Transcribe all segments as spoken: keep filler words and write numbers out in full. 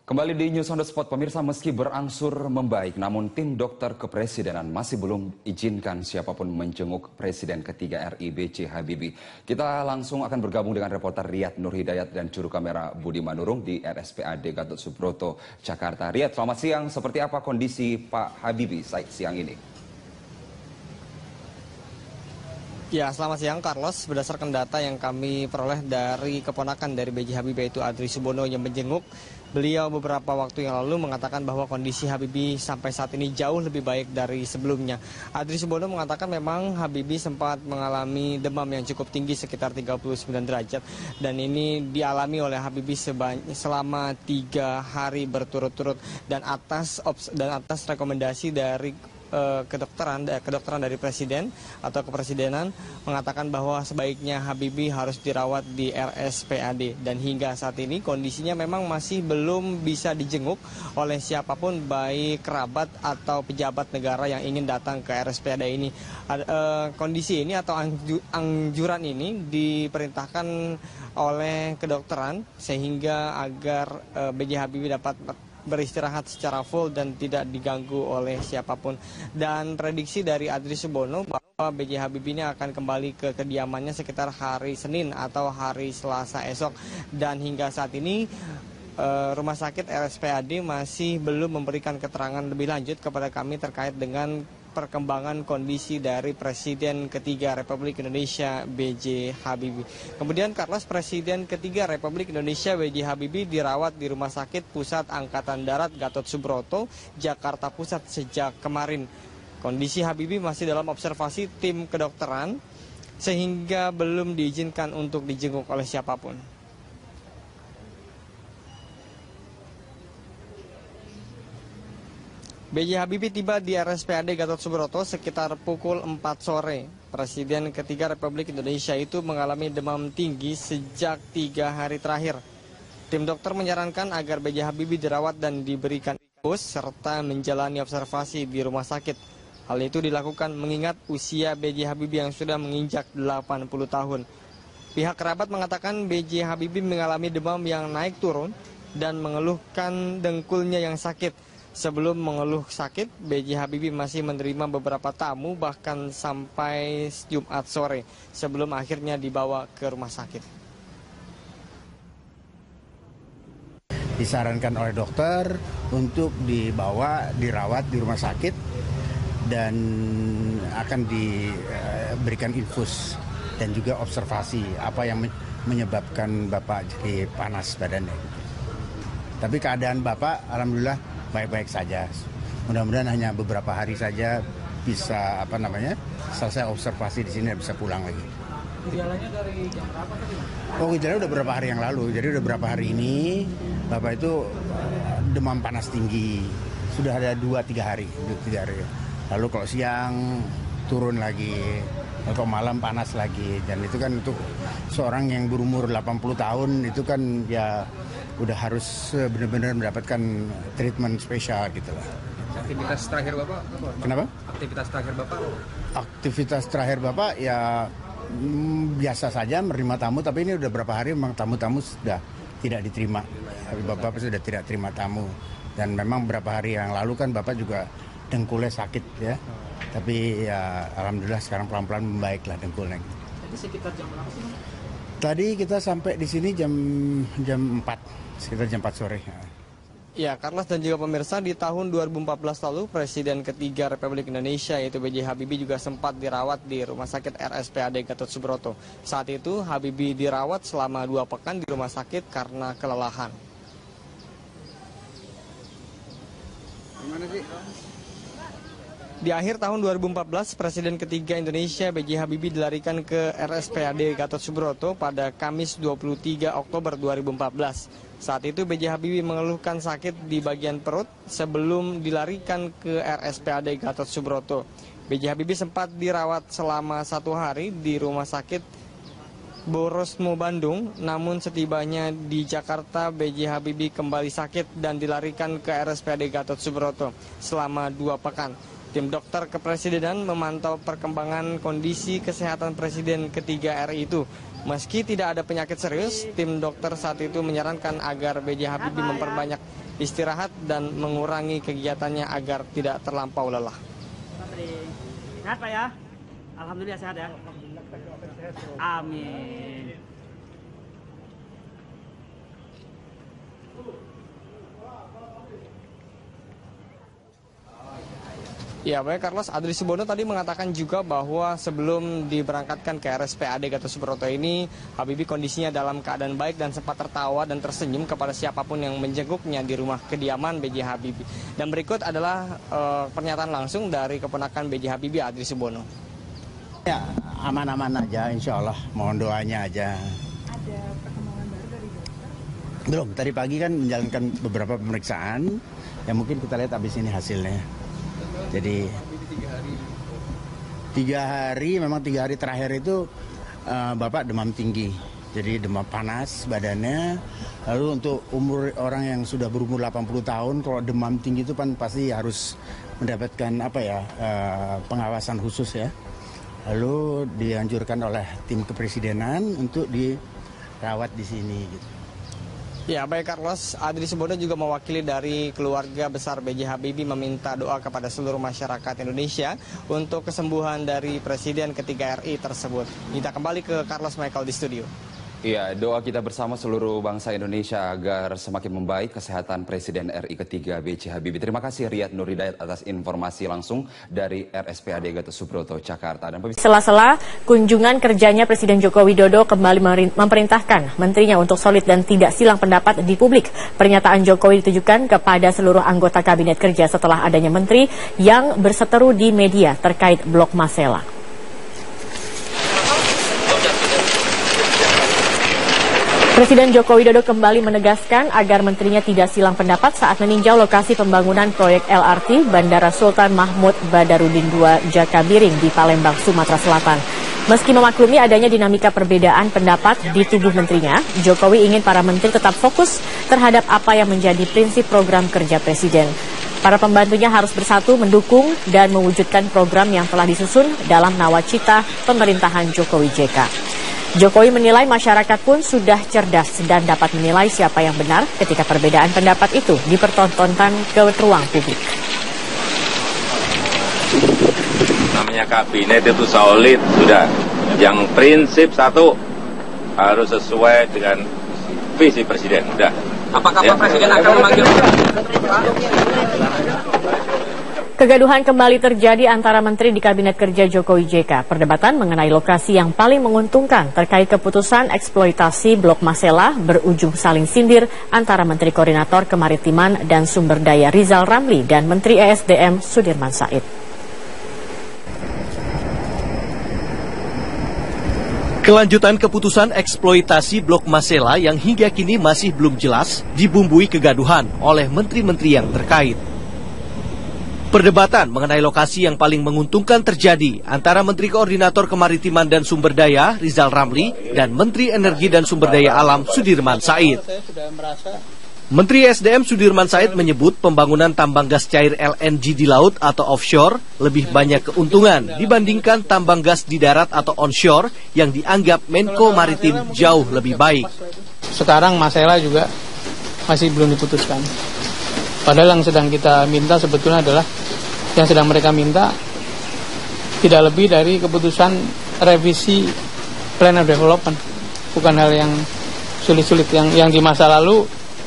Kembali di News on the Spot, pemirsa, meski berangsur membaik, namun tim dokter kepresidenan masih belum izinkan siapapun menjenguk Presiden ketiga R I B J Habibie. Kita langsung akan bergabung dengan reporter Riyad Nur Hidayat dan juru kamera Budi Manurung di R S P A D Gatot Subroto, Jakarta. Riyad, selamat siang. Seperti apa kondisi Pak Habibie siang ini? Ya, selamat siang Carlos. Berdasarkan data yang kami peroleh dari keponakan dari B J Habibie, yaitu Adri Subono yang menjenguk, beliau beberapa waktu yang lalu mengatakan bahwa kondisi Habibie sampai saat ini jauh lebih baik dari sebelumnya. Adri Subono mengatakan memang Habibie sempat mengalami demam yang cukup tinggi sekitar tiga puluh sembilan derajat, dan ini dialami oleh Habibie selama tiga hari berturut-turut, dan atas dan atas rekomendasi dari kedokteran kedokteran dari presiden atau kepresidenan mengatakan bahwa sebaiknya Habibie harus dirawat di R S P A D, dan hingga saat ini kondisinya memang masih belum bisa dijenguk oleh siapapun, baik kerabat atau pejabat negara yang ingin datang ke R S P A D ini. Kondisi ini atau anjuran ini diperintahkan oleh kedokteran sehingga agar B J Habibie dapat beristirahat secara full dan tidak diganggu oleh siapapun. Dan prediksi dari Adri Subono bahwa B J Habibie ini akan kembali ke kediamannya sekitar hari Senin atau hari Selasa esok. Dan hingga saat ini Rumah Sakit R S P A D masih belum memberikan keterangan lebih lanjut kepada kami terkait dengan perkembangan kondisi dari Presiden ketiga Republik Indonesia B J Habibie. Kemudian Carlos, Presiden ketiga Republik Indonesia B J Habibie dirawat di Rumah Sakit Pusat Angkatan Darat Gatot Subroto, Jakarta Pusat sejak kemarin. Kondisi Habibie masih dalam observasi tim kedokteran sehingga belum diizinkan untuk dijenguk oleh siapapun. B J Habibie tiba di R S P A D Gatot Subroto sekitar pukul empat sore. Presiden ketiga Republik Indonesia itu mengalami demam tinggi sejak tiga hari terakhir. Tim dokter menyarankan agar B J Habibie dirawat dan diberikan infus serta menjalani observasi di rumah sakit. Hal itu dilakukan mengingat usia B J Habibie yang sudah menginjak delapan puluh tahun. Pihak kerabat mengatakan B J Habibie mengalami demam yang naik turun dan mengeluhkan dengkulnya yang sakit. Sebelum mengeluh sakit, B J Habibie masih menerima beberapa tamu bahkan sampai Jumat sore sebelum akhirnya dibawa ke rumah sakit. Disarankan oleh dokter untuk dibawa dirawat di rumah sakit dan akan diberikan infus dan juga observasi apa yang menyebabkan Bapak jadi panas badannya. Tapi keadaan Bapak alhamdulillah baik-baik saja. Mudah-mudahan hanya beberapa hari saja bisa apa namanya selesai observasi di sini dan bisa pulang lagi. Gejalanya dari jam berapa tadi? Oh, gejalanya udah beberapa hari yang lalu. Jadi udah beberapa hari ini Bapak itu demam panas tinggi. Sudah ada dua tiga hari, tiga hari. Lalu kalau siang turun lagi, kalau malam panas lagi. Dan itu kan untuk seorang yang berumur delapan puluh tahun itu kan ya udah harus benar-benar mendapatkan treatment spesial gitu lah. Aktivitas terakhir Bapak apa? Kenapa? Aktivitas terakhir Bapak? Aktivitas terakhir Bapak ya mm, biasa saja menerima tamu, tapi ini udah berapa hari memang tamu-tamu sudah tidak diterima. Bapak sudah tidak terima tamu. Dan memang beberapa hari yang lalu kan Bapak juga dengkulnya sakit ya. Tapi ya alhamdulillah sekarang pelan-pelan membaik lah dengkulnya. Jadi sekitar jam berapa sih? Tadi kita sampai di sini jam jam empat, sekitar jam empat sore. Ya, Carlos dan juga pemirsa, di tahun dua ribu empat belas lalu Presiden ketiga Republik Indonesia yaitu B J Habibie juga sempat dirawat di Rumah Sakit R S P A D Gatot Subroto. Saat itu Habibie dirawat selama dua pekan di rumah sakit karena kelelahan. Gimana sih? Di akhir tahun dua ribu empat belas, Presiden ketiga Indonesia B J Habibie dilarikan ke R S P A D Gatot Subroto pada Kamis dua puluh tiga Oktober dua ribu empat belas. Saat itu B J Habibie mengeluhkan sakit di bagian perut sebelum dilarikan ke R S P A D Gatot Subroto. B J Habibie sempat dirawat selama satu hari di Rumah Sakit Borosmo Bandung, namun setibanya di Jakarta B J Habibie kembali sakit dan dilarikan ke R S P A D Gatot Subroto selama dua pekan. Tim dokter kepresidenan memantau perkembangan kondisi kesehatan Presiden ketiga R I itu. Meski tidak ada penyakit serius, tim dokter saat itu menyarankan agar B J Habibie memperbanyak istirahat dan mengurangi kegiatannya agar tidak terlampau lelah. Sehat Pak ya? Alhamdulillah sehat ya. Amin. Ya, baik Carlos, Adri Subono tadi mengatakan juga bahwa sebelum diberangkatkan ke R S P A D Gatot Subroto ini, Habibie kondisinya dalam keadaan baik dan sempat tertawa dan tersenyum kepada siapapun yang menjenguknya di rumah kediaman B J Habibie. Dan berikut adalah uh, pernyataan langsung dari keponakan B J Habibie, Adri Subono. Ya, aman-aman aja, insya Allah. Mohon doanya aja. Ada perkembangan baru dari dokter? Belum, tadi pagi kan menjalankan beberapa pemeriksaan, yang mungkin kita lihat habis ini hasilnya. Jadi tiga hari, memang tiga hari terakhir itu uh, Bapak demam tinggi, jadi demam panas badannya. Lalu untuk umur orang yang sudah berumur delapan puluh tahun, kalau demam tinggi itu kan pasti harus mendapatkan apa ya uh, pengawasan khusus ya. Lalu dianjurkan oleh tim kepresidenan untuk dirawat di sini. Gitu. Ya, baik Carlos, Adri Subono juga mewakili dari keluarga besar B J Habibie meminta doa kepada seluruh masyarakat Indonesia untuk kesembuhan dari Presiden ketiga R I tersebut. Kita kembali ke Carlos Michael di studio. Iya, doa kita bersama seluruh bangsa Indonesia agar semakin membaik kesehatan Presiden R I ketiga B J Habibie. Terima kasih Riyad Nur Hidayat atas informasi langsung dari R S P A D Gatot Subroto, Jakarta. Dan sela-sela kunjungan kerjanya Presiden Joko Widodo kembali memerintahkan menterinya untuk solid dan tidak silang pendapat di publik. Pernyataan Jokowi ditujukan kepada seluruh anggota kabinet kerja setelah adanya menteri yang berseteru di media terkait blok Masela. Presiden Joko Widodo kembali menegaskan agar menterinya tidak silang pendapat saat meninjau lokasi pembangunan proyek L R T Bandara Sultan Mahmud Badarudin dua Jakabiring di Palembang, Sumatera Selatan. Meski memaklumi adanya dinamika perbedaan pendapat di tubuh menterinya, Jokowi ingin para menteri tetap fokus terhadap apa yang menjadi prinsip program kerja Presiden. Para pembantunya harus bersatu mendukung dan mewujudkan program yang telah disusun dalam nawacita pemerintahan Jokowi J K. Jokowi menilai masyarakat pun sudah cerdas dan dapat menilai siapa yang benar ketika perbedaan pendapat itu dipertontonkan ke ruang publik. Namanya kabinet itu solid, sudah. Yang prinsip satu harus sesuai dengan visi presiden, sudah. Apakah ya. Pak Presiden akan memanggil? Kegaduhan kembali terjadi antara menteri di Kabinet Kerja Jokowi J K. Perdebatan mengenai lokasi yang paling menguntungkan terkait keputusan eksploitasi blok Masela berujung saling sindir antara Menteri Koordinator Kemaritiman dan Sumber Daya Rizal Ramli dan Menteri E S D M Sudirman Said. Kelanjutan keputusan eksploitasi blok Masela yang hingga kini masih belum jelas dibumbui kegaduhan oleh menteri-menteri yang terkait. Perdebatan mengenai lokasi yang paling menguntungkan terjadi antara Menteri Koordinator Kemaritiman dan Sumber Daya Rizal Ramli dan Menteri Energi dan Sumber Daya Alam Sudirman Said. Menteri S D M Sudirman Said menyebut pembangunan tambang gas cair L N G di laut atau offshore lebih banyak keuntungan dibandingkan tambang gas di darat atau onshore yang dianggap Menko Maritim jauh lebih baik. Sekarang Masela juga masih belum diputuskan. Padahal yang sedang kita minta sebetulnya adalah, yang sedang mereka minta tidak lebih dari keputusan revisi Plan of Development. Bukan hal yang sulit-sulit, yang, yang di masa lalu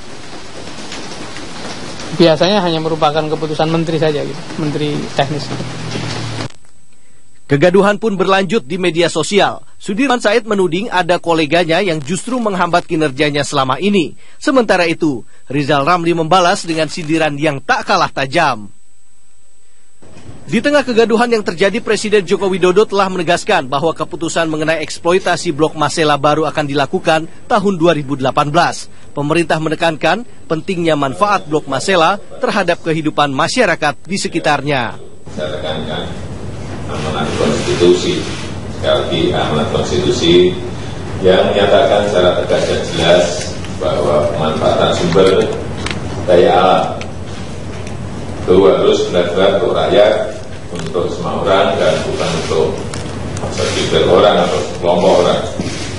biasanya hanya merupakan keputusan menteri saja, gitu, menteri teknis. Kegaduhan pun berlanjut di media sosial. Sudirman Said menuding ada koleganya yang justru menghambat kinerjanya selama ini. Sementara itu, Rizal Ramli membalas dengan sindiran yang tak kalah tajam. Di tengah kegaduhan yang terjadi, Presiden Joko Widodo telah menegaskan bahwa keputusan mengenai eksploitasi blok Masela baru akan dilakukan tahun dua ribu delapan belas. Pemerintah menekankan pentingnya manfaat blok Masela terhadap kehidupan masyarakat di sekitarnya. Saya tekankan amanat konstitusi, sekali lagi amanat konstitusi yang menyatakan secara tegas dan jelas bahwa pemanfaatan sumber daya alam itu harus benar-benar untuk rakyat, untuk semua orang, dan bukan untuk segelintir orang atau kelompok orang.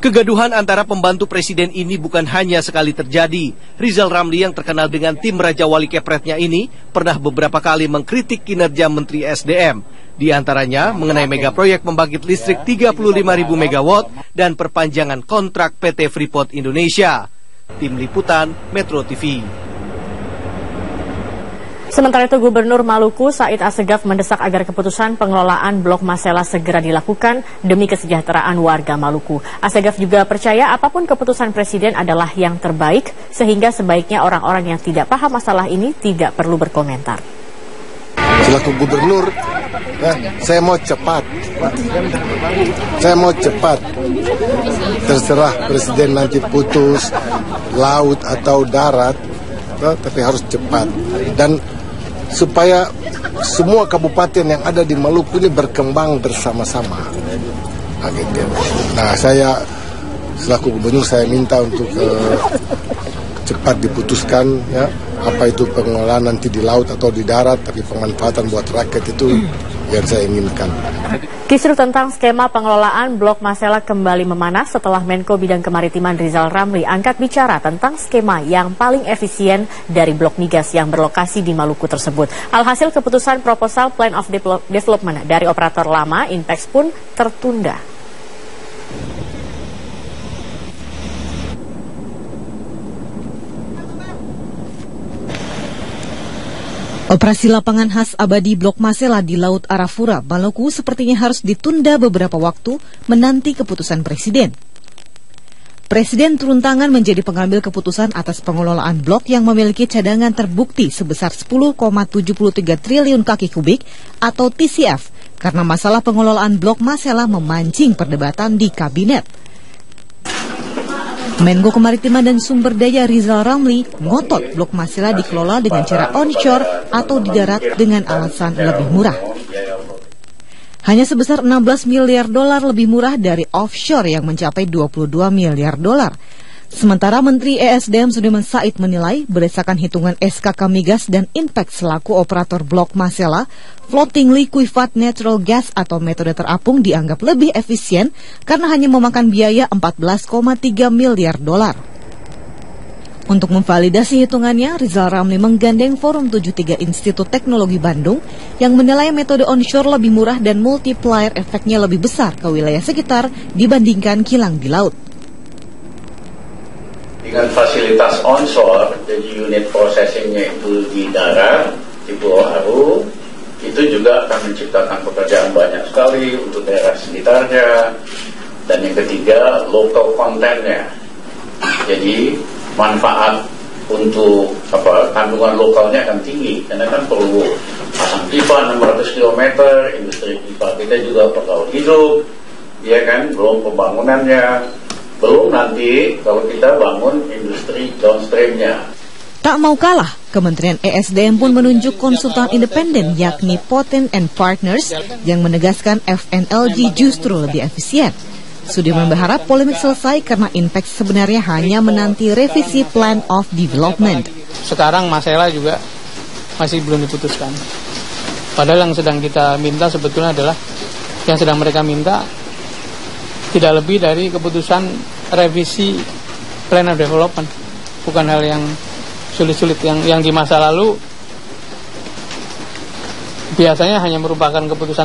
Kegaduhan antara pembantu presiden ini bukan hanya sekali terjadi. Rizal Ramli yang terkenal dengan tim Raja Wali Kepretnya ini pernah beberapa kali mengkritik kinerja Menteri S D M. Di antaranya mengenai mega proyek pembangkit listrik tiga puluh lima ribu megawatt dan perpanjangan kontrak P T Freeport Indonesia. Tim Liputan Metro T V. Sementara itu, Gubernur Maluku Said Assegaf mendesak agar keputusan pengelolaan Blok Masela segera dilakukan demi kesejahteraan warga Maluku. Assegaf juga percaya apapun keputusan Presiden adalah yang terbaik, sehingga sebaiknya orang-orang yang tidak paham masalah ini tidak perlu berkomentar. Selaku Gubernur, ya, saya mau cepat. Saya mau cepat. Terserah Presiden nanti putus laut atau darat, ya, tapi harus cepat. Dan supaya semua kabupaten yang ada di Maluku ini berkembang bersama-sama. Nah, gitu. Nah, saya selaku gubernur saya minta untuk uh, cepat diputuskan, ya, apa itu pengelolaan nanti di laut atau di darat, tapi pemanfaatan buat rakyat itu yang saya inginkan. Kisru tentang skema pengelolaan Blok Masela kembali memanas setelah Menko Bidang Kemaritiman Rizal Ramli angkat bicara tentang skema yang paling efisien dari blok migas yang berlokasi di Maluku tersebut. Alhasil keputusan proposal Plan of Development dari operator lama Inpex pun tertunda. Operasi lapangan khas abadi Blok Masela di Laut Arafura, Maluku sepertinya harus ditunda beberapa waktu menanti keputusan Presiden. Presiden turun tangan menjadi pengambil keputusan atas pengelolaan blok yang memiliki cadangan terbukti sebesar sepuluh koma tujuh tiga triliun kaki kubik atau T C F karena masalah pengelolaan Blok Masela memancing perdebatan di Kabinet. Menko Kemaritiman dan Sumber Daya Rizal Ramli ngotot Blok Masela dikelola dengan cara onshore atau di darat dengan alasan lebih murah. Hanya sebesar enam belas miliar dolar lebih murah dari offshore yang mencapai dua puluh dua miliar dolar. Sementara Menteri E S D M Sudirman Said menilai berdasarkan hitungan S K K Migas dan Inpex selaku operator Blok Masela, floating liquefied natural gas atau metode terapung dianggap lebih efisien karena hanya memakan biaya empat belas koma tiga miliar dolar. Untuk memvalidasi hitungannya, Rizal Ramli menggandeng Forum tujuh puluh tiga Institut Teknologi Bandung yang menilai metode onshore lebih murah dan multiplier efeknya lebih besar ke wilayah sekitar dibandingkan kilang di laut. Dengan fasilitas onshore, jadi unit processingnya itu di darat, di Pulau Aru, itu juga akan menciptakan pekerjaan banyak sekali untuk daerah sekitarnya. Dan yang ketiga, local content-nya. Jadi manfaat untuk apa kandungan lokalnya akan tinggi, karena kan perlu pasang pipa enam ratus kilometer, industri pipa kita juga perlu hidup, ya kan, belum pembangunannya. Belum nanti kalau kita bangun industri downstream-nya. Tak mau kalah, Kementerian E S D M pun menunjuk konsultan independen yakni Poten and Partners yang menegaskan F N L G justru lebih efisien. Sudirman berharap polemik selesai karena Inpex sebenarnya hanya menanti revisi Plan of Development. Sekarang Masela juga masih belum diputuskan. Padahal yang sedang kita minta sebetulnya adalah yang sedang mereka minta tidak lebih dari keputusan revisi Plan of Development, bukan hal yang sulit-sulit yang yang di masa lalu biasanya hanya merupakan keputusan